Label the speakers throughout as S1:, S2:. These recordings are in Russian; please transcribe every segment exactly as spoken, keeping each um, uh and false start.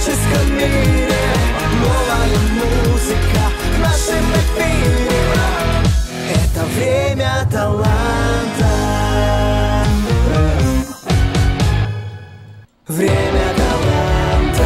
S1: творческом мире. Новая музыка в нашем эфире. Это время таланта. Время таланта.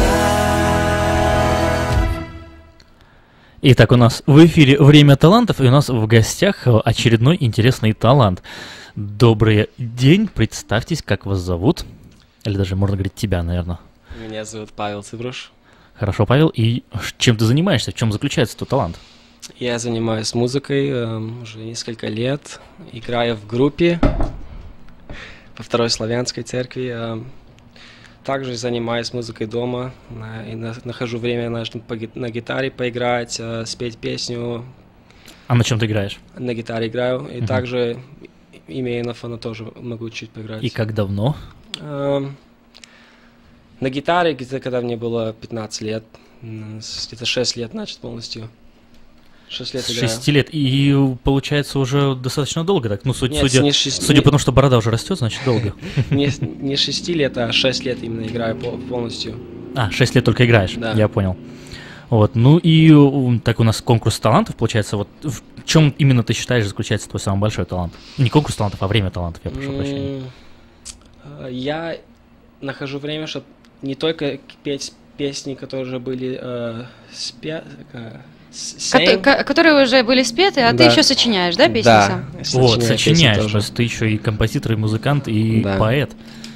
S2: Итак, у нас в эфире «Время талантов», и у нас в гостях очередной интересный талант. Добрый день, представьтесь, как вас зовут. Или даже можно говорить тебя, наверное.
S3: Меня зовут Павел Цыбруш.
S2: Хорошо, Павел. И чем ты занимаешься? В чем заключается твой талант?
S3: Я занимаюсь музыкой э, уже несколько лет. Играю в группе во Второй Славянской церкви. Э, также занимаюсь музыкой дома. На, и на, нахожу время на, на гитаре поиграть, э, спеть песню.
S2: А на чем ты играешь?
S3: На гитаре играю. И
S2: Uh-huh.
S3: также, имея на фоне, тоже могу чуть поиграть.
S2: И как давно?
S3: Э, на гитаре, где-то когда мне было пятнадцать лет, где-то шесть лет, значит, полностью. шесть лет
S2: С
S3: играю.
S2: шести лет. И получается уже достаточно долго так? Ну, судя,
S3: Нет,
S2: судя,
S3: не шесть-
S2: судя
S3: не-
S2: по тому, что борода уже растет, значит долго.
S3: Не, не шесть лет, а шесть лет именно играю пол- полностью.
S2: А, шесть лет только играешь,
S3: Да.
S2: я понял. Вот, ну и м, так у нас конкурс талантов, получается, вот в чем именно ты считаешь заключается твой самый большой талант? Не конкурс талантов, а время талантов, я прошу прощения.
S3: М, э, Я нахожу время, чтобы не только петь песни, которые уже были э, спя... э, с-
S4: Кото-
S3: sang.
S4: ко- которые уже были спеты, а ты
S3: Да.
S4: еще сочиняешь, да, песни
S3: Да,
S4: сам?
S2: Вот,
S3: сочиняю песни
S2: сочиняешь,
S3: тоже.
S2: то есть ты еще и композитор, и музыкант, и
S3: Да.
S2: поэт.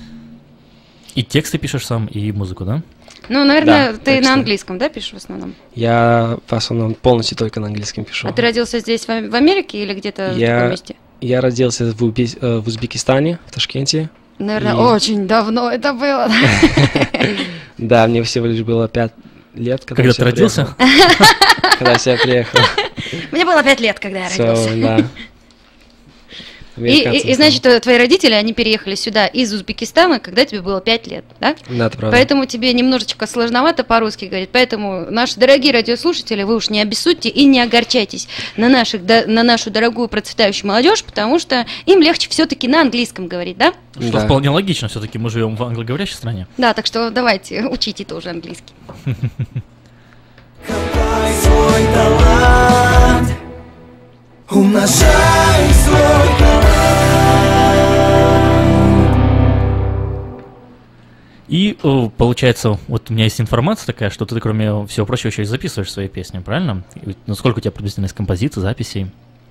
S2: И тексты пишешь сам, и музыку, да?
S4: Ну, наверное,
S3: Да,
S4: ты
S3: тексты.
S4: на английском, да, пишешь в основном?
S3: Я в основном полностью только на английском пишу.
S4: А ты родился здесь, в, Ам- в Америке или где-то в
S3: Я-
S4: другом месте?
S3: Я родился в, Уби- э, в Узбекистане, в Ташкенте.
S4: Наверное,
S3: И-
S4: очень давно это было.
S3: Да, мне всего лишь было пять лет, когда,
S2: Когда
S3: я
S2: ты родился?
S3: приехал. Когда я сюда приехал.
S4: Мне было пять лет, когда я
S3: So,
S4: родился.
S3: да.
S4: И, и- и, значит, э, твои родители, они переехали сюда из Узбекистана, когда тебе было пять лет, да?
S3: Да, это правда.
S4: Поэтому тебе немножечко сложновато по-русски говорить. Поэтому, наши дорогие радиослушатели, вы уж не обессудьте и не огорчайтесь на, наших, да- на нашу дорогую процветающую молодежь, потому что им легче все-таки на английском говорить, да?
S2: Что
S3: Да.
S2: вполне логично, все-таки мы живем в англоговорящей стране.
S4: Да, так что давайте, учите тоже английский.
S1: Копай свой талант. Умножай свой талант.
S2: И э, получается, вот у меня есть информация такая, что ты, кроме всего прочего, еще и записываешь свои песни, правильно? И ну, сколько у тебя приблизительно из композиций, записей?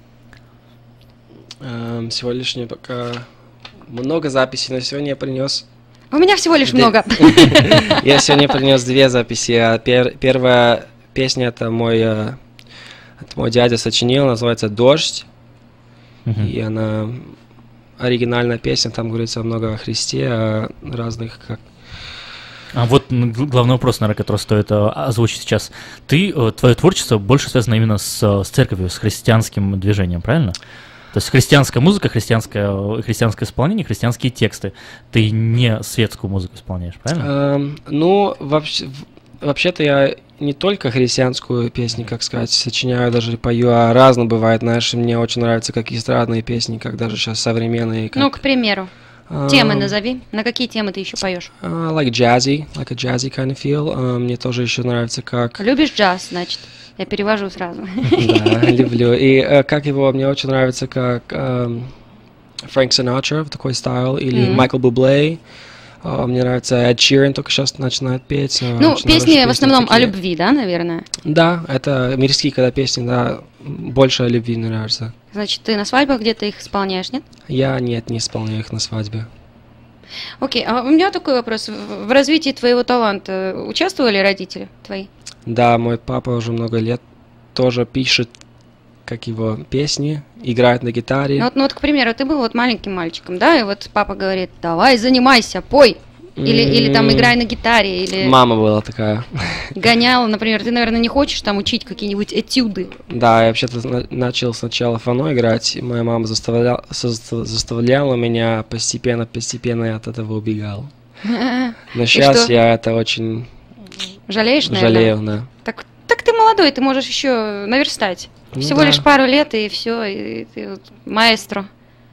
S3: Эм, Сегодняшнее пока много записей, но сегодня я принес.
S4: У меня всего лишь
S3: Две-
S4: много.
S3: Я сегодня принес две записи. А пер- Первая песня это мой, э, это мой дядя сочинил, называется «Дождь».
S2: Мгм.
S3: И она оригинальная песня, там говорится много о Христе, о разных как.
S2: А вот м, г- главный вопрос, наверное, который стоит э, озвучить сейчас. Ты, э, твое творчество больше связано именно с, э, с церковью, с христианским движением, правильно? То есть христианская музыка, христианское, э, христианское исполнение, христианские тексты. Ты не светскую музыку исполняешь, правильно?
S3: Эм, ну, вообще, в- вообще-то я не только христианскую песню, как сказать, сочиняю, даже пою, а разно бывает, знаешь, мне очень нравится как эстрадные песни, как даже сейчас современные. Как,
S4: Ну, к примеру,
S3: эм,
S4: темы назови. На какие темы ты еще поешь?
S3: uh, like jazzy, like a jazzy kind of feel. Uh, мне тоже еще нравится, как...
S4: Любишь джаз, значит? Я перевожу сразу.
S3: Да, люблю. И э, как его, мне очень нравится, как эм, Фрэнк Синатра, такой стайл, или
S4: Мгм.
S3: Майкл Бублей. Э, мне нравится Эд Ширан, только сейчас начинает петь. э,
S4: Ну,
S3: очень
S4: песни
S3: хорошие
S4: в основном о
S3: такие.
S4: любви, да, наверное?
S3: Да, это мирские, когда песни, да, больше о любви, мне нравится.
S4: Значит, ты на свадьбах где-то их исполняешь, нет?
S3: Я, нет, не исполняю их на свадьбе.
S4: Окей, а у меня такой вопрос. В в развитии твоего таланта участвовали родители твои?
S3: Да, мой папа уже много лет тоже пишет, как его, песни, играет на гитаре.
S4: Ну вот, ну вот, к примеру, ты был вот маленьким мальчиком, да, и вот папа говорит, давай занимайся, пой. Или, или там
S3: М,
S4: играй на гитаре, или
S3: Мама была такая.
S4: гонял, например, ты, наверное, не хочешь там учить какие-нибудь этюды.
S3: Да, я вообще-то на- начал сначала фано играть, и моя мама заставляла, заставляла меня постепенно-постепенно, я от этого убегал. Но сейчас
S4: что?
S3: я это очень
S4: Жалеешь, наверное?
S3: жалею, да.
S4: Так, так ты молодой, ты можешь еще наверстать.
S3: Ну
S4: Всего
S3: да.
S4: лишь пару лет, и все, и ты вот маэстро.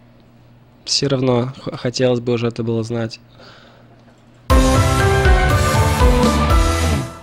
S3: Все равно х- хотелось бы уже это было знать.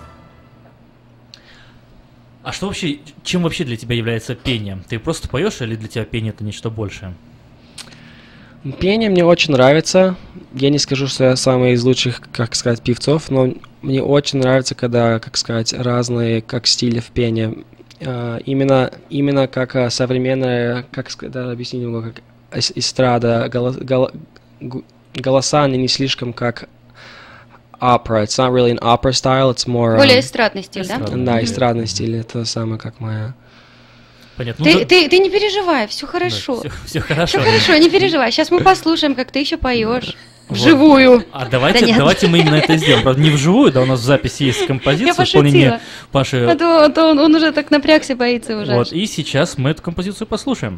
S2: А что вообще, чем вообще для тебя является пение? Ты просто поешь или для тебя пение это нечто большее?
S3: Пение мне очень нравится. Я не скажу, что я самый из лучших, как сказать, певцов, но мне очень нравится, когда, как сказать, разные, как стили в пении. А, именно, именно как а, современная, как сказать, да, объяснить немного, как эс- эстрада, голос- голо- гу- голоса, они не слишком как opera. It's not really an opera style, it's more...
S4: Более
S3: um,
S4: эстрадный стиль, да?
S2: эстрадный.
S3: да, эстрадный стиль, это самое, как моя...
S2: Понятно.
S4: Ты,
S2: да-
S4: ты, ты не переживай, все
S2: да,
S4: хорошо.
S2: всё- всё хорошо.
S4: Все хорошо, не переживай. Сейчас мы послушаем, как ты еще поешь.
S2: Вот.
S4: Вживую.
S2: А давайте,
S4: Да нет.
S2: давайте мы именно это сделаем. Правда, не вживую, да, у нас в записи есть композиция
S4: Я
S2: в исполнении
S4: пошутила.
S2: Паши.
S4: А то, а то он, он уже так напрягся, боится уже.
S2: Вот, и сейчас мы эту композицию послушаем.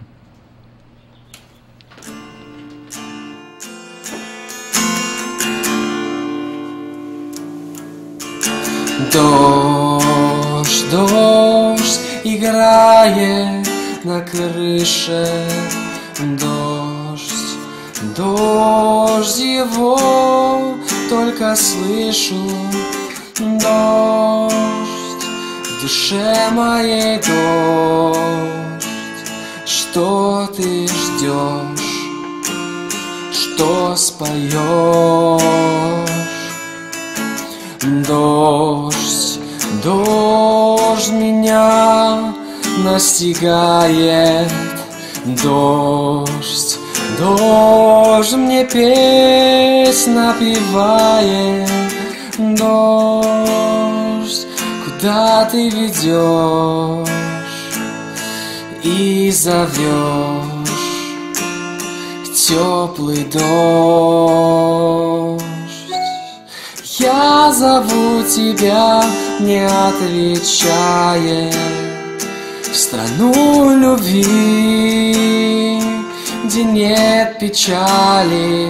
S1: Дождь, дождь играет на крыше. Дождь, дождь его только слышу. Дождь, в душе моей дождь. Что ты ждешь? Что споешь? Дождь, дождь меня настигает. Дождь, дождь мне песнь напевает. Дождь, куда ты ведешь и зовешь теплый дождь. Я зову тебя, не отвечая, в страну любви, где нет печали.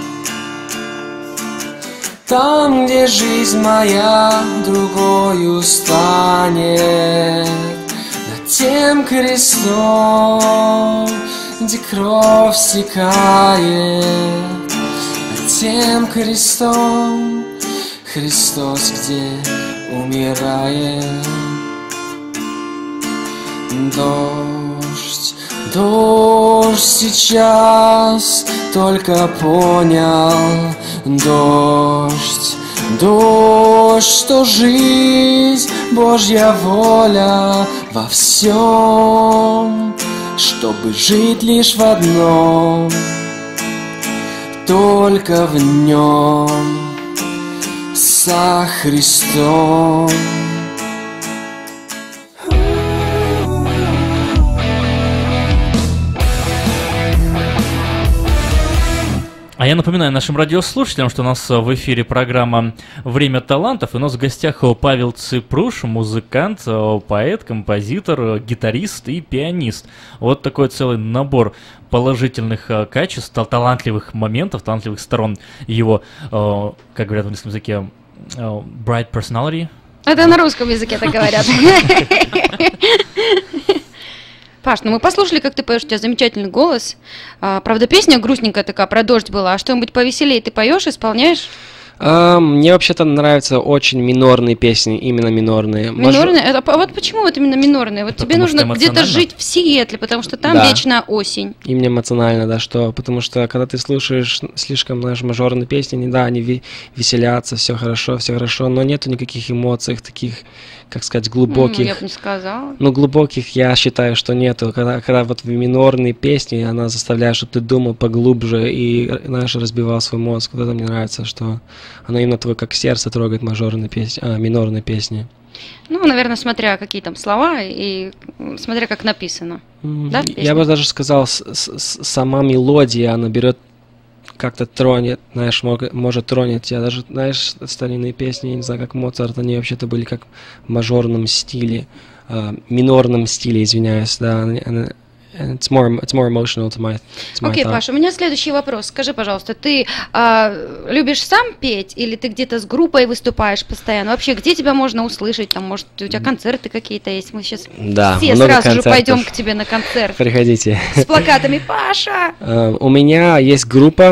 S1: Там, где жизнь моя другою станет, над тем крестом, где кровь стекает, над тем крестом Христос, где умирает. Дождь, дождь сейчас только понял. Дождь, дождь, что жизнь Божья воля во всем, чтобы жить лишь в одном, только в нем, со Христом.
S2: А я напоминаю нашим радиослушателям, что у нас в эфире программа «Время талантов», и у нас в гостях Павел Ципруш, музыкант, поэт, композитор, гитарист и пианист. Вот такой целый набор положительных качеств, талантливых моментов, талантливых сторон его, как говорят в английском языке, bright personality.
S4: Это на русском языке так говорят. Паш, ну мы послушали, как ты поешь, у тебя замечательный голос. А, правда, песня грустненькая такая, про дождь была. А что-нибудь повеселее ты поешь, исполняешь?
S3: А, мне вообще-то нравятся очень минорные песни, именно минорные.
S4: Минорные? Это, а вот почему вот именно минорные? Вот тебе
S2: Потому что
S4: нужно где-то
S2: эмоционально?
S4: жить в Сиэтле, потому что там
S3: Да.
S4: вечная осень.
S3: Именно эмоционально, да, что, потому что когда ты слушаешь слишком, знаешь, мажорные песни, не, да, они ви- веселятся, все хорошо, все хорошо, но нету никаких эмоций, таких, как сказать,
S4: Ну,
S3: глубоких.
S4: я бы не сказала.
S3: Ну, глубоких я считаю, что нету. Когда, когда вот в минорные песни, она заставляет, чтобы ты думал поглубже и, знаешь, разбивал свой мозг. Вот это мне нравится, что она именно твое как сердце трогает мажорные песни, а, минорные песни.
S4: Ну, наверное, смотря какие там слова и м, смотря как написано.
S3: М,
S4: Да,
S3: Я
S4: песня?
S3: бы даже сказал, с- с- с- сама мелодия, она берет, как-то тронет, знаешь, мог- может тронет тебя. Даже, знаешь, старинные песни, я не знаю, как Моцарт, они вообще-то были как в мажорном стиле, а, минорном стиле, извиняюсь, да. они- они- It's more, it's more emotional to my, to my
S4: Окей,
S3: thought.
S4: Паша, у меня следующий вопрос. Скажи, пожалуйста, ты а, любишь сам петь или ты где-то с группой выступаешь постоянно? Вообще, где тебя можно услышать? Там, может, у тебя концерты какие-то есть? Мы сейчас
S3: Да,
S4: все
S3: много
S4: сразу же
S3: концертов.
S4: пойдем к тебе на концерт.
S3: Приходите.
S4: С плакатами «Паша!»
S3: Э, У меня есть группа,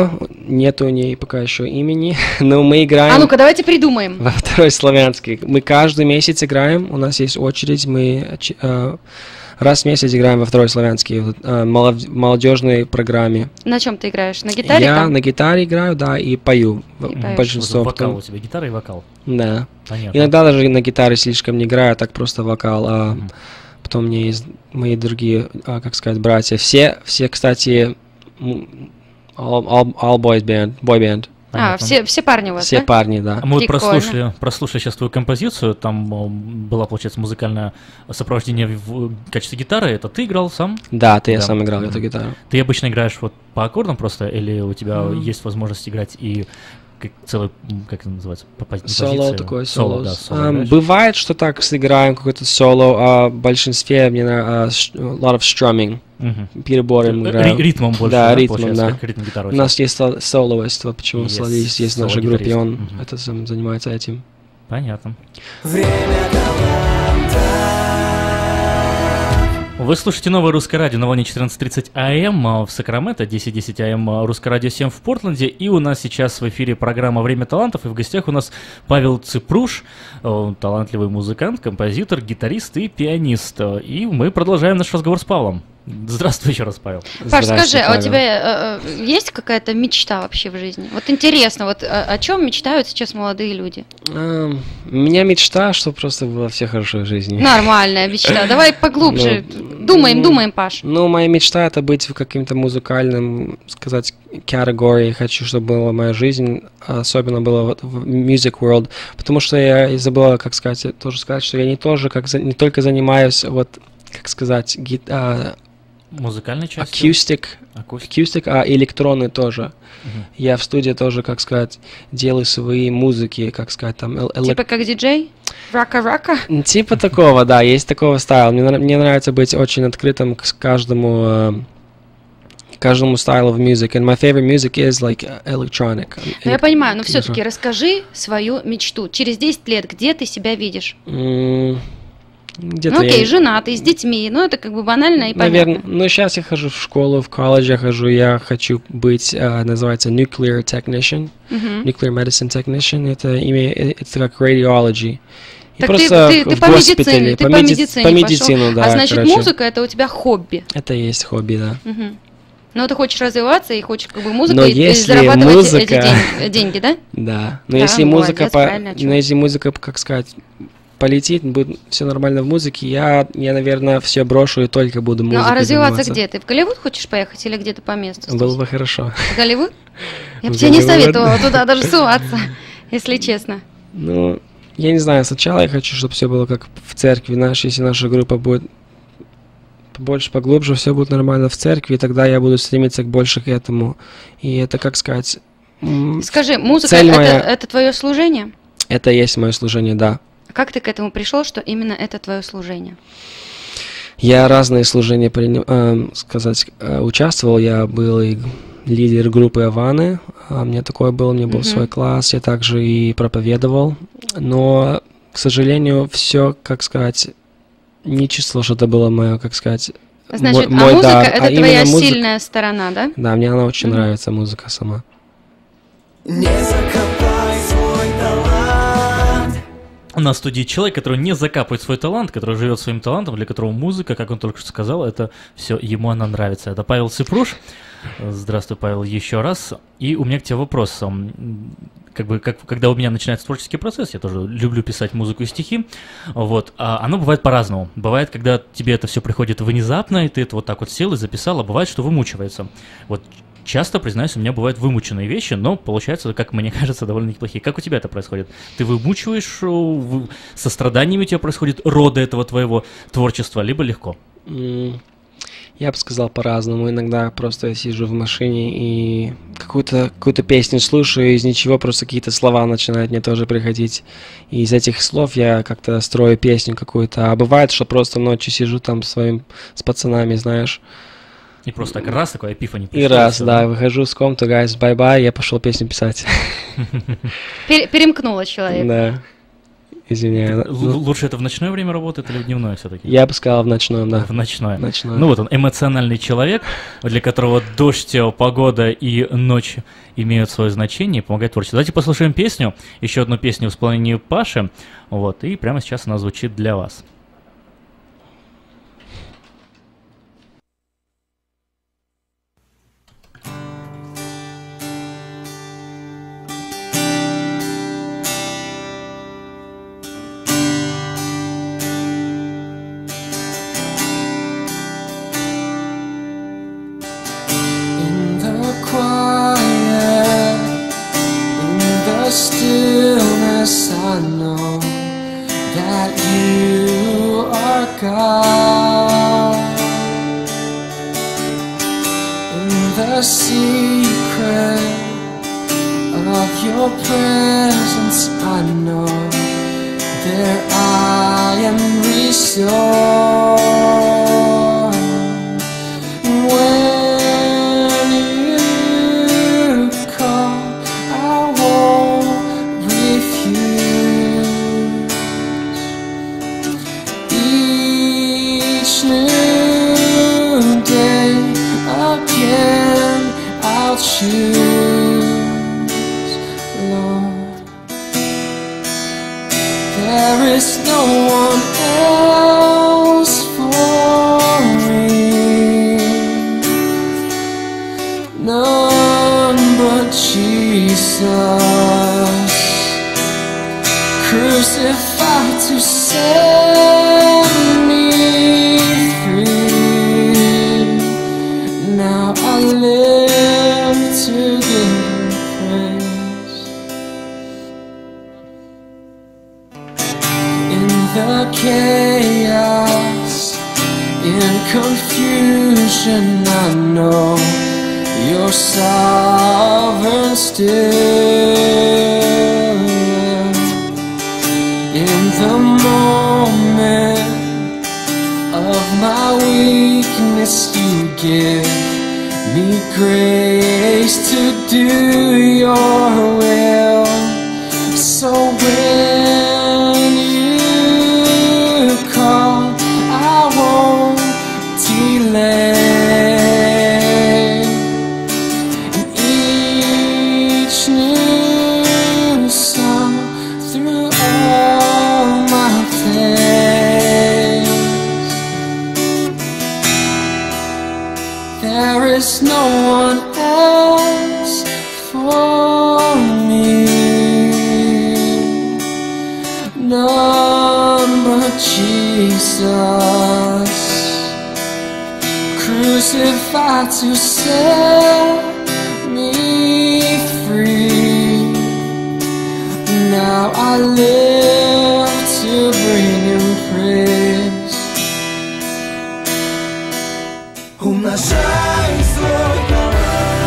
S3: нет у ней пока еще имени, но мы играем...
S4: А ну-ка, давайте придумаем.
S3: Во второй славянский. Мы каждый месяц играем, у нас есть очередь, мы э, раз в месяц играем во второй славянский, в э, молодежной программе.
S4: На чем ты играешь? На гитаре?
S3: Я
S4: там?
S3: на гитаре играю, да, и пою.
S4: И
S3: Большинство.
S2: Вокал у тебя, гитара и вокал.
S3: Да.
S2: Понятно.
S3: Иногда даже на гитаре слишком не играю, а так просто вокал. А
S2: Мгм.
S3: потом у меня есть мои другие, а, как сказать, братья. Все, все, кстати, м, all, all, all boys band, boy band.
S4: А,
S2: Понятно.
S4: все, все парни у вас,
S3: Все
S4: да?
S3: парни, да.
S2: А мы вот
S4: Прикольно.
S2: прослушали, прослушали сейчас твою композицию, там э, была, получается, музыкальное сопровождение в в качестве гитары, это ты играл сам?
S3: Да, ты я
S2: Да.
S3: сам играл
S2: Мгм.
S3: эту гитару.
S2: Ты обычно играешь вот по аккордам просто, или у тебя
S3: Мгм.
S2: есть возможность играть и как целый, м, как это называется, по пози- не
S3: Соло
S2: позиция,
S3: такое,
S2: соло,
S3: соло.
S2: да, соло
S3: Ам,
S2: играешь?
S3: бывает, что так сыграем какое-то соло, а в большинстве мне нравится a lot of strumming,
S2: Мгм.
S3: перебором
S2: Ри-
S3: играем.
S2: Ритмом больше,
S3: Да,
S2: да,
S3: ритмом,
S2: получается,
S3: да.
S2: как ритм гитары.
S3: У нас есть сол- солоист, вот почему
S2: Есть
S3: солист есть в нашей группе, и он
S2: соло-гитарист. Мгм.
S3: это сам занимается этим.
S2: Понятно.
S1: Время
S2: Вы слушаете новое русское радио на волне четырнадцать тридцать АМ в Сакраменто, десять десять АМ русское радио семь в Портленде. И у нас сейчас в эфире программа «Время талантов». И в гостях у нас Павел Ципруш, э, талантливый музыкант, композитор, гитарист и пианист. И мы продолжаем наш разговор с Павлом. Здравствуй еще раз, Павел.
S4: Паш, скажи,
S3: Здравствуй,
S4: а у
S3: Павел.
S4: тебя э, э, есть какая-то мечта вообще в жизни? Вот интересно, вот о, о чем мечтают сейчас молодые люди?
S3: Ам, У меня мечта, чтобы просто было все хорошо в жизни.
S4: Нормальная мечта. Давай поглубже.
S3: Ну,
S4: Думаем,
S3: ну,
S4: думаем, Паш.
S3: Ну, моя мечта это быть в каким-то музыкальном, сказать, категории. Хочу, чтобы была моя жизнь, особенно было вот в music world, потому что я и забыла, как сказать, тоже сказать, что я не тоже, как за- не только занимаюсь вот, как сказать, гит, а,
S2: Музыкальной частью?
S3: acoustic,
S2: Акустик.
S3: acoustic, а электронный тоже.
S2: Мгм.
S3: Я в студии тоже, как сказать, делаю свои музыки, как сказать, там эл- элек-
S4: Типа как диджей? Рака-рака?
S3: Типа такого, да, есть такого стайла. Мне, нрав- мне нравится быть очень открытым к с- каждому, э, каждому стайлу в music. And my favorite music is like uh, electronic.
S4: Ну, я понимаю, но
S3: Хорошо.
S4: все-таки расскажи свою мечту. Через десять лет где ты себя видишь?
S3: М, Где-то
S4: Ну окей,
S3: я-
S4: женатый, с детьми, ну это как бы банально и
S3: Наверное,
S4: понятно.
S3: ну сейчас я хожу в школу, в колледж я хожу, я хочу быть, э, называется nuclear technician,
S4: Мгм.
S3: nuclear medicine technician, это имя, э, это как radiology. И
S4: Так
S3: просто
S4: ты, ты, ты
S3: в
S4: по медицине,
S3: госпитале,
S4: ты
S3: по,
S4: по
S3: меди-
S4: медицине
S3: по
S4: пошел.
S3: медицину, да,
S4: А значит,
S3: короче.
S4: музыка это у тебя хобби.
S3: Это и есть хобби, да.
S4: Мгм. Но ты хочешь развиваться и хочешь как бы музыкой
S3: Но
S4: и
S3: если
S4: зарабатывать
S3: музыка-
S4: эти день- деньги, да?
S3: Да, но
S4: Да,
S3: если
S4: молодец,
S3: музыка, по-
S4: правильно, чё?
S3: но если музыка, как сказать, полетит, будет все нормально в музыке, я, я, наверное, все брошу и только буду
S4: Ну
S3: музыкой
S4: а развиваться
S3: заниматься.
S4: где? Ты в Голливуд хочешь поехать или где-то по месту?
S3: Было
S4: здесь?
S3: бы хорошо.
S4: В Голливуд? Я бы
S3: В
S4: тебе не
S3: Голливуд.
S4: советовала туда даже суваться, если честно.
S3: Ну, я не знаю, сначала я хочу, чтобы все было как в церкви. Знаешь, если наша группа будет побольше, поглубже, все будет нормально в церкви, и тогда я буду стремиться к больше к этому. И это, как сказать, м,
S4: Скажи, музыка
S3: Цель
S4: это,
S3: моя-
S4: это твое служение?
S3: это и есть мое служение, да.
S4: Как ты к этому пришел, что именно это твое служение?
S3: Я разные служения приня- эм, сказать, э, участвовал. Я был и лидер группы Аваны. А, у меня такое было, у меня был
S4: Мгм.
S3: свой класс. Я также и проповедовал. Но, к сожалению, все, как сказать, не чувствовал, что это было мое, как сказать,
S4: Значит,
S3: мой,
S4: а
S3: мой
S4: музыка
S3: дар.
S4: это
S3: А
S4: твоя
S3: именно музыка-
S4: сильная сторона, да?
S3: Да, мне она очень
S4: Мгм.
S3: нравится, музыка сама.
S1: Не закопай свой талант.
S2: У нас в студии человек, который не закапывает свой талант, который живет своим талантом, для которого музыка, как он только что сказал, это все ему она нравится. Это Павел Ципруш. Здравствуй, Павел, еще раз. И у меня к тебе вопрос. М, Как бы, как, когда у меня начинается творческий процесс, я тоже люблю писать музыку и стихи, вот, а оно бывает по-разному. Бывает, когда тебе это все приходит внезапно, и ты это вот так вот сел и записал, а бывает, что вымучивается. Вот часто, признаюсь, у меня бывают вымученные вещи, но получается, как мне кажется, довольно неплохие. Как у тебя это происходит? Ты вымучиваешь, о, в- со страданиями у тебя происходит рода этого твоего творчества, либо легко?
S3: М, Я бы сказал по-разному. Иногда просто я сижу в машине и какую-то какую-то песню слушаю, и из ничего просто какие-то слова начинают мне тоже приходить. И из этих слов я как-то строю песню какую-то. А бывает, что просто ночью сижу там с своим, с пацанами, знаешь.
S2: И просто так раз такой эпифаний.
S3: И раз, да, выхожу с комнаты, guys, bye-bye, я пошел песню писать.
S4: Пер- перемкнула человека.
S3: Да. извиняюсь.
S2: Л-
S3: Ну,
S2: Лучше это в ночное время работает или в дневное все-таки?
S3: я бы сказал в ночном, да.
S2: В ночное.
S3: Ночное.
S2: Ну вот он, эмоциональный человек, для которого дождь, э, погода и ночь имеют свое значение и помогают творчеству. Давайте послушаем песню, еще одну песню в исполнении Паши, вот, и прямо сейчас она звучит для вас.
S1: In the quiet, in the stillness, I know that you are God. In the secret of your presence, I know there I am restored. When you call, I won't refuse. Each new day again I'll choose, Lord. There is no one else for me, none but Jesus, crucified to set me free. Now I live to give you praise. In the chaos, in confusion, I know you're sovereign still. In the moment of my weakness, you give me grace to do your will. So when you call, I won't delay. And each new song through all my days, there is no one else for me, none but Jesus, crucified to set me free. Now I live to bring him praise. Умножай свой талант.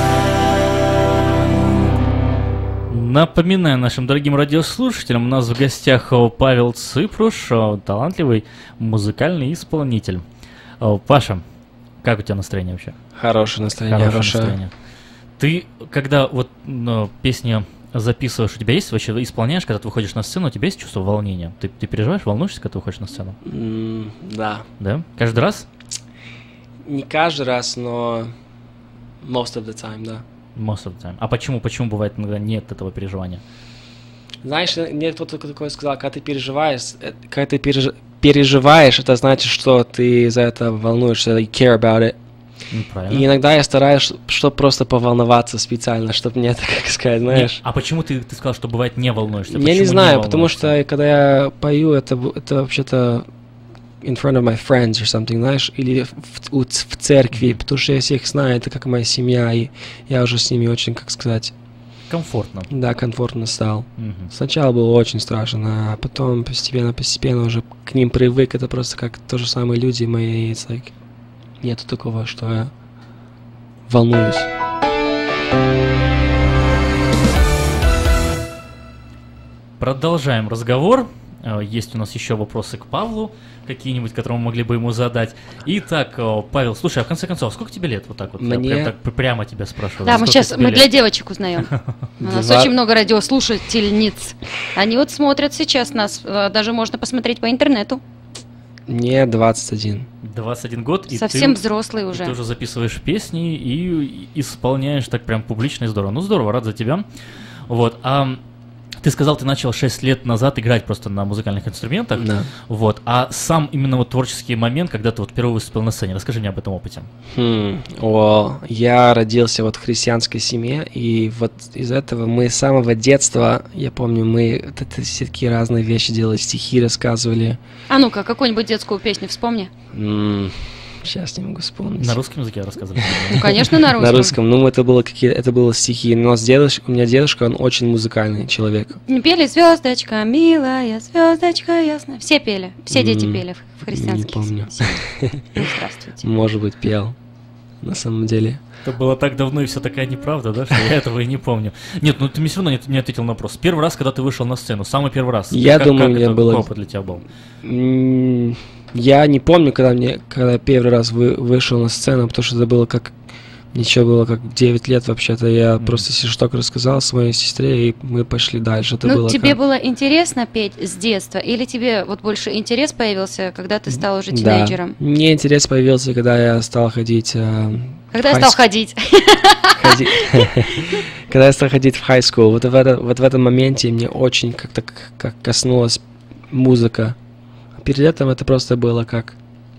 S2: Напоминаю нашим дорогим радиослушателям, у нас в гостях э, Павел Ципруш, э, талантливый музыкальный исполнитель. Э, Паша, как у тебя настроение вообще?
S3: Хорошее настроение,
S2: Хорошее
S3: хорошее.
S2: настроение. Ты, когда вот ну, песни записываешь, у тебя есть вообще, исполняешь, когда ты выходишь на сцену, у тебя есть чувство волнения? Ты, ты переживаешь, волнуешься, когда ты выходишь на сцену?
S3: М, Да.
S2: Да? Каждый раз?
S3: Не каждый раз, но most of the time, да.
S2: Most of the time. А почему, почему бывает иногда нет этого переживания?
S3: Знаешь, мне кто-то такое сказал, когда ты переживаешь, э, когда ты переж- переживаешь, это значит, что ты за это волнуешься, you care about it.
S2: Ну, правильно.
S3: И иногда я стараюсь, чтобы просто поволноваться специально, чтобы мне это, как сказать, знаешь.
S2: Не, а почему ты, ты сказал, что бывает не волнуешься?
S3: Я не
S2: Почему
S3: знаю, потому
S2: волнуешься?
S3: что когда я пою, это, в- это вообще-то in front of my friends or something, знаешь, или в, у- в церкви, потому что я всех знаю, это как моя семья, и я уже с ними очень, как сказать,
S2: Комфортно.
S3: да, комфортно стал.
S2: Мгм.
S3: Сначала было очень страшно, а потом постепенно-постепенно уже к ним привык, это просто как то же самые люди мои, it's like, нету такого, что я волнуюсь.
S2: Продолжаем разговор. э, есть у нас еще вопросы к Павлу, какие-нибудь, которые мы могли бы ему задать. Итак, э, Павел, слушай, а в конце концов, сколько тебе лет? Вот так вот.
S3: Мне-
S2: Я прям так прямо тебя спрашиваю.
S4: Да, мы
S2: Сколько
S4: сейчас
S2: тебе
S4: мы
S2: лет?
S4: для девочек узнаем. У нас
S3: Два-
S4: очень много радиослушательниц. Они вот смотрят сейчас нас, э, даже можно посмотреть по интернету.
S3: Мне двадцать один.
S2: двадцать один год, и
S4: Совсем
S2: ты,
S4: взрослый
S2: и
S4: уже.
S2: ты уже записываешь песни и исполняешь так прям публично и здорово. Ну, здорово, рад за тебя. Вот, а ты сказал, ты начал шесть лет назад играть просто на музыкальных инструментах.
S3: Да.
S2: Вот, а сам именно вот творческий момент, когда ты вот впервые выступил на сцене, расскажи мне об этом опыте.
S3: Хм, о, я родился вот в христианской семье, и вот из этого мы с самого детства, я помню, мы вот это все такие разные вещи делали, стихи рассказывали.
S4: А ну-ка, какую-нибудь детскую песню вспомни.
S3: М, Сейчас не могу вспомнить.
S2: На русском языке рассказывали?
S4: Ну, конечно, на русском.
S3: На русском. Ну, это было какие, это было стихи. Но с дедуш- у меня дедушка, он очень музыкальный человек.
S4: Не пели «Звездочка, милая, звездочка ясная». Все пели, все дети
S3: М,
S4: пели в- в христианских
S3: не помню.
S4: семьях. Ну, здравствуйте.
S3: Может быть, пел. На самом деле.
S2: Это было так давно, и все такая неправда, да, что я этого и не помню. Нет, ну ты мне все равно не, не ответил на вопрос. Первый раз, когда ты вышел на сцену, самый первый раз.
S3: Я
S2: как,
S3: думаю,
S2: как
S3: мне
S2: это,
S3: было-
S2: какой опыт для тебя был?
S3: М, Я не помню, когда мне, когда я первый раз вы, вышел на сцену, потому что это было как ничего было как девять лет вообще-то. Я
S2: Мгм.
S3: просто если что рассказал своей сестре, и мы пошли дальше. Это
S4: Ну,
S3: было
S4: тебе
S3: как-
S4: было интересно петь с детства, или тебе вот больше интерес появился, когда ты стал уже
S3: Да.
S4: тинейджером?
S3: Мне интерес появился, когда я стал ходить. э,
S4: Когда
S3: в
S4: я стал
S3: high
S4: ходить?
S3: ходи- Когда я стал ходить в high school, вот в, это, вот в этом моменте мне очень как-то к- как коснулась музыка. А перед этим это просто было как...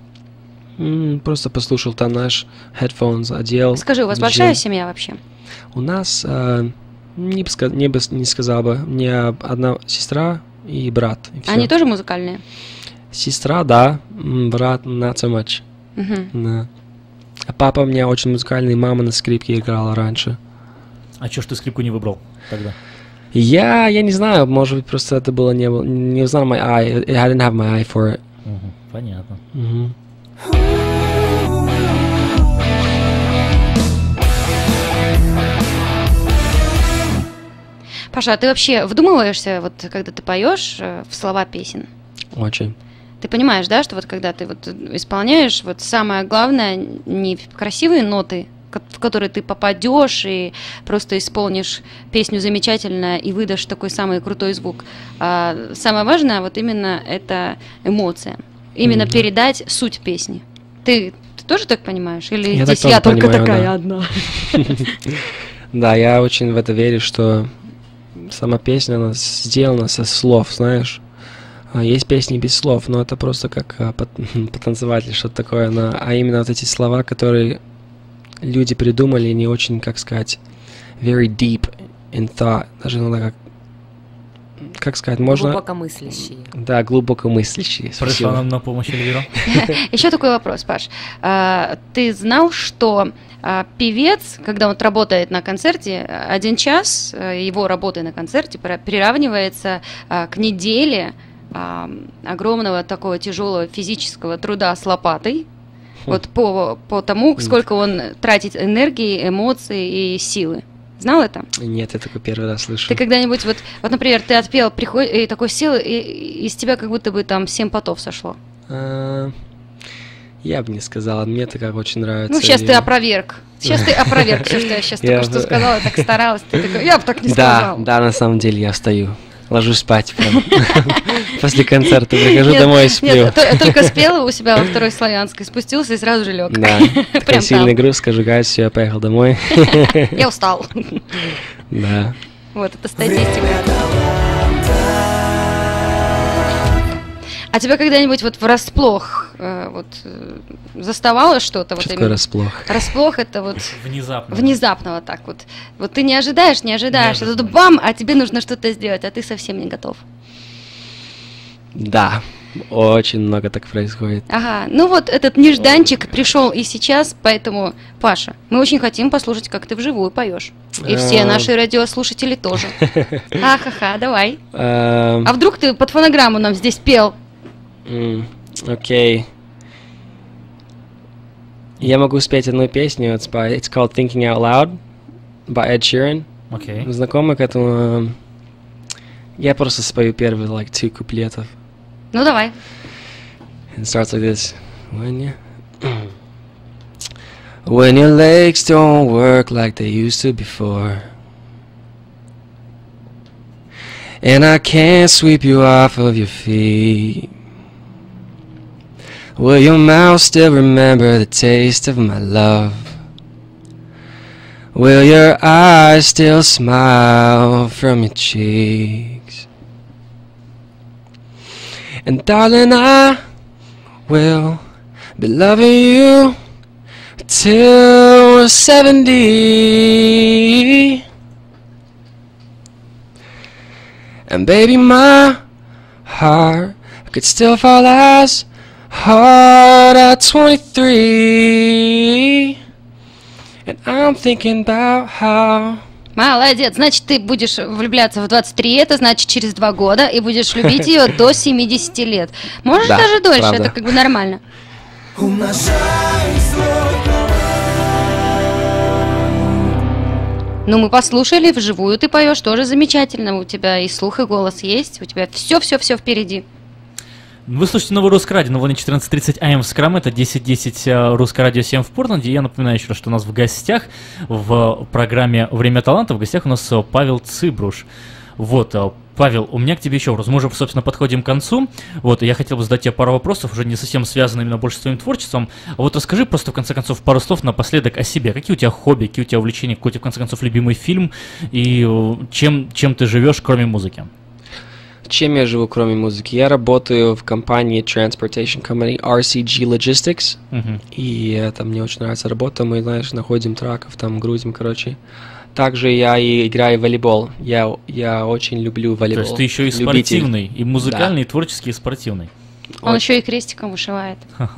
S3: м, Просто послушал там наш headphones, одел.
S4: Скажи, у вас
S3: джин.
S4: большая семья вообще?
S3: У нас, э, не, бы ска- не, бы с- не сказал бы, мне одна сестра и брат. И всё.
S4: Они тоже музыкальные?
S3: Сестра, да, м, брат not so much.
S4: Мгм.
S3: Да. А папа у меня очень музыкальный, мама на скрипке играла раньше.
S2: А чё ж ты скрипку не выбрал тогда?
S3: Я, я не знаю, может быть, просто это было не было, не знал my eye, I didn't have my eye for it.
S2: Мгм, понятно.
S3: Мгм.
S4: Паша, а ты вообще вдумываешься, вот когда ты поешь э, в слова песен?
S3: Очень.
S4: Ты понимаешь, да, что вот когда ты вот исполняешь, вот самое главное не красивые ноты, ко- в которые ты попадешь и просто исполнишь песню замечательно и выдашь такой самый крутой звук. А самое важное вот именно это эмоция, именно
S3: Мгм.
S4: передать суть песни. Ты, ты тоже так понимаешь? Или
S3: Я так
S4: здесь я
S3: тоже
S4: только
S3: понимаю,
S4: такая
S3: да.
S4: одна?
S3: Да, я очень в это верю, что сама песня, она сделана со слов, знаешь. А есть песни без слов, но это просто как а, пот- потанцевать или что-то такое. но- а именно вот эти слова, которые люди придумали, не очень, как сказать, very deep in thought. Даже иногда как... Как сказать, можно...
S5: Глубокомыслящие.
S3: Да, глубоко мыслящие.
S2: Пришла
S3: Спасибо.
S2: нам на помощь Эльвира.
S4: Еще такой вопрос, Паш. А, Ты знал, что а, певец, когда он работает на концерте, один час а, его работы на концерте пра- приравнивается а, к неделе а, огромного такого тяжелого физического труда с лопатой. Вот по, по тому, сколько он тратит энергии, эмоций и силы. Знал это?
S3: Нет, я такой первый раз слышу.
S4: Ты когда-нибудь, вот, вот например, ты отпел, приходит, и такой сел, и, и из тебя как будто бы там семь потов сошло.
S3: А, Я бы не сказала, мне это как очень нравится.
S4: Ну, сейчас
S3: и-
S4: ты опроверг. Сейчас ты опроверг все, что я сейчас
S3: Я
S4: только что
S3: бы-
S4: сказала, так старалась. Ты такой, я бы так не
S3: Да,
S4: сказала.
S3: да, на самом деле я встаю. Ложусь спать прям. После концерта прихожу
S4: Нет,
S3: домой и сплю.
S4: Нет, то- только спела у себя во второй славянской, спустился и сразу же лег.
S3: Да, такой
S4: Прям
S3: сильный
S4: там.
S3: груз, скажу, гайс, все, я поехал домой.
S4: Я устал.
S3: Да.
S4: Вот, это статистика. А тебя когда-нибудь вот врасплох э, вот, э, заставало что-то? Вот
S3: Что такое
S4: именно?
S3: расплох?
S4: Расплох это вот
S2: Внезапно.
S4: внезапно вот так вот. Вот ты не ожидаешь, не ожидаешь, а
S2: Неожиданно.
S4: тут бам, а тебе нужно что-то сделать, а ты совсем не готов.
S3: Да, очень много так происходит.
S4: Ага, ну вот этот нежданчик пришел и сейчас, поэтому, Паша, мы очень хотим послушать, как ты вживую поешь. И все
S3: А.
S4: наши радиослушатели тоже. Ахаха, давай.
S3: Эм,
S4: А вдруг ты под фонограмму нам здесь пел?
S3: м, Окей. Я могу спеть одну песню, it's, by, it's called Thinking Out Loud by Ed Sheeran.
S2: Окей.
S3: Знакомы к этому? эм, Я просто спою первые, like, two куплетов.
S4: Ну, давай.
S3: It starts like this. When you... When your legs don't work like they used to before, and I can't sweep you off of your feet, will your mouth still remember the taste of my love? Will your eyes still smile from your cheeks? And darling, I will be loving you till we're seventy. And baby, my heart could still fall as hard at twenty-three. And I'm thinking about how...
S4: Молодец, значит, ты будешь влюбляться в двадцать три, это значит через два года, и будешь любить ее до семидесяти лет. Можешь
S3: Да,
S4: даже дольше,
S3: правда.
S4: это как бы нормально. Ну, мы послушали, вживую ты поешь, тоже замечательно. У тебя и слух, и голос есть, у тебя все-все-все впереди.
S2: Вы слушаете новый Русское радио на волне четырнадцать тридцать эй эм в Скрам, это десять десять Русское радио семь в Портленде. Я напоминаю еще раз, что у нас в гостях в программе «Время таланта» в гостях у нас Павел Цыбруш. Вот, Павел, у меня к тебе еще вопрос. Мы уже, собственно, подходим к концу. Вот, я хотел бы задать тебе пару вопросов, уже не совсем связанных именно больше с твоим творчеством. А вот расскажи просто, в конце концов, пару слов напоследок о себе. Какие у тебя хобби, какие у тебя увлечения, какой у тебя, в конце концов, любимый фильм и чем, чем ты живешь, кроме музыки?
S3: Чем я живу, кроме музыки? Я работаю в компании Transportation Company ар си джи Logistics.
S2: Угу.
S3: И это мне очень нравится работа. Мы, знаешь, находим траков, там грузим, короче. Также я и играю в волейбол. Я, я очень люблю волейбол.
S2: То есть ты еще и
S3: Любитель.
S2: спортивный, и музыкальный,
S3: Да.
S2: и творческий, и спортивный.
S4: Он
S3: Очень.
S4: еще и крестиком вышивает.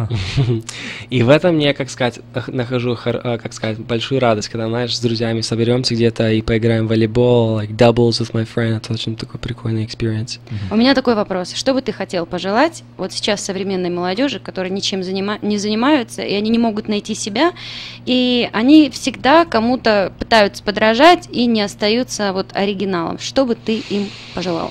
S3: И в этом я, как сказать, нах- нахожу, хор- а, как сказать, большую радость, когда, знаешь, с друзьями соберемся где-то и поиграем в волейбол, like doubles with my friend. Это очень такой прикольный experience.
S4: У меня такой вопрос. Что бы ты хотел пожелать вот сейчас современной молодежи, которые ничем занима- не занимаются, и они не могут найти себя, и они всегда кому-то пытаются подражать и не остаются вот оригиналом. Что бы ты им пожелал?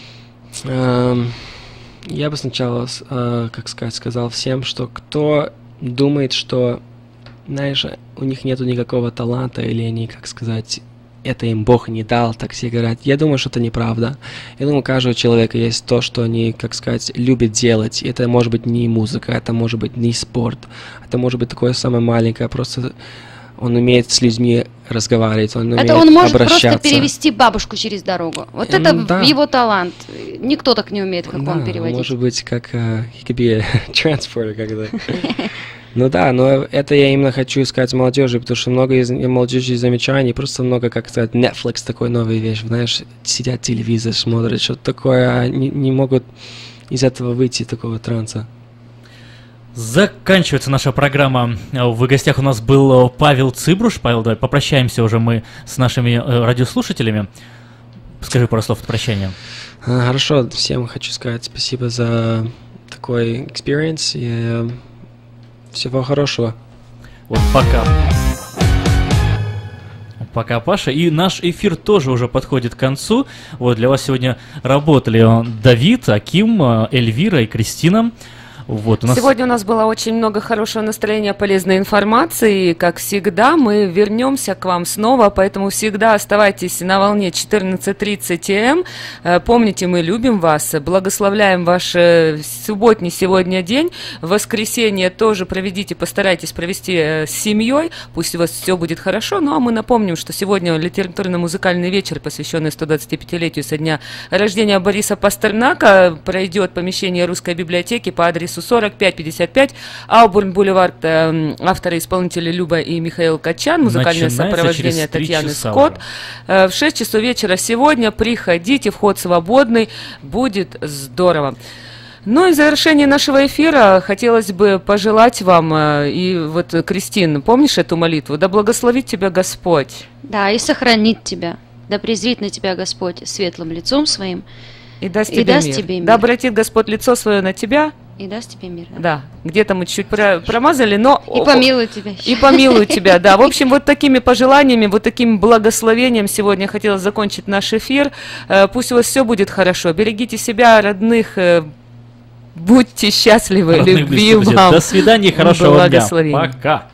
S3: Эм, Я бы сначала, с- э, как сказать, сказал всем, что кто думает, что, знаешь, у них нету никакого таланта, или они, как сказать, это им Бог не дал, так все говорят. Я думаю, что это неправда. Я думаю, у каждого человека есть то, что они, как сказать, любят делать. Это может быть не музыка, это может быть не спорт, это может быть такое самое маленькое, просто он умеет с людьми разговаривать, он умеет
S4: Это он может
S3: обращаться.
S4: просто перевести бабушку через дорогу. Вот
S3: Эм,
S4: это
S3: да.
S4: его талант. Никто так не умеет, как
S3: Да,
S4: он переводить.
S3: может быть, как uh, he could be a transporter, как это. Ну да, но это я именно хочу сказать молодежи, потому что много из молодежи замечаний, просто много, как сказать, Netflix такой новая вещь, знаешь, сидят телевизор, смотрят, что-то такое, а не, не могут из этого выйти, такого транса.
S2: Заканчивается наша программа. В гостях у нас был Павел Цыбруш. Павел, давай попрощаемся уже мы с нашими э, радиослушателями. Скажи пару слов от прощания.
S3: А, Хорошо, всем хочу сказать спасибо за такой experience и э, всего хорошего.
S2: Вот пока. Пока, Паша. И наш эфир тоже уже подходит к концу. Вот для вас сегодня работали Давид, Аким, Эльвира и Кристина. Вот, у нас...
S5: Сегодня у нас было очень много хорошего настроения, полезной информации. И, как всегда, мы вернемся к вам снова, поэтому всегда оставайтесь на волне четырнадцать тридцать эй эм. Э, Помните, мы любим вас, благословляем ваш э, субботний сегодня день. В воскресенье тоже проведите, постарайтесь провести э, с семьей, пусть у вас все будет хорошо. Ну а мы напомним, что сегодня литературно-музыкальный вечер, посвященный сто двадцатипятилетию со дня рождения Бориса Пастернака, пройдет в помещении Русской библиотеки по адресу сорок пять пятьдесят пять, Аубурн-бульвар, э, авторы и исполнители Люба и Михаил Качан, музыкальное
S2: Начинается
S5: сопровождение
S2: через три
S5: Татьяны
S2: часа
S5: Скотт.
S2: уже.
S5: Э, в шесть часов вечера сегодня приходите, вход свободный, будет здорово. Ну и в завершение нашего эфира хотелось бы пожелать вам, э, и вот, Кристин, помнишь эту молитву? «Да благословит тебя Господь».
S4: Да, и сохранит тебя. Да презрит на тебя Господь светлым лицом своим.
S5: И даст,
S4: И
S5: тебе,
S4: даст
S5: мир.
S4: тебе мир.
S5: Да обратит Господь лицо свое на тебя
S4: и даст тебе мир.
S5: Да, где-то мы чуть-чуть про- промазали, но...
S4: И помилует тебя.
S5: И помилуй тебя, да. В общем, вот такими пожеланиями, вот таким благословением сегодня хотела закончить наш эфир. Э, Пусть у вас все будет хорошо. Берегите себя, родных, э, будьте счастливы,
S2: Родных,
S5: любви
S2: близких друзей.
S5: вам.
S2: До свидания, хорошего дня.
S5: Благословений.
S2: Пока.